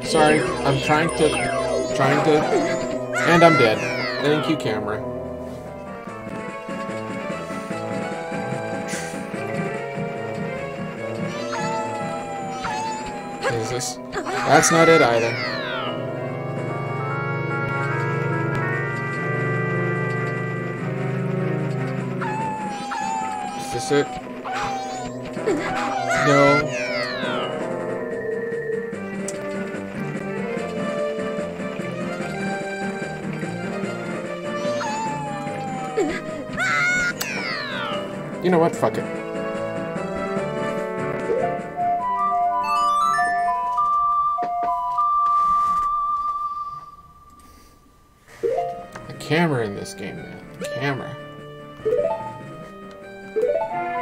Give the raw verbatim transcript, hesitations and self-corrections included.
Sorry, I'm trying to, trying to, and I'm dead. Thank you, camera. Is this? That's not it either. Is this it? No. You know what? Fuck it. The camera in this game, man. The camera.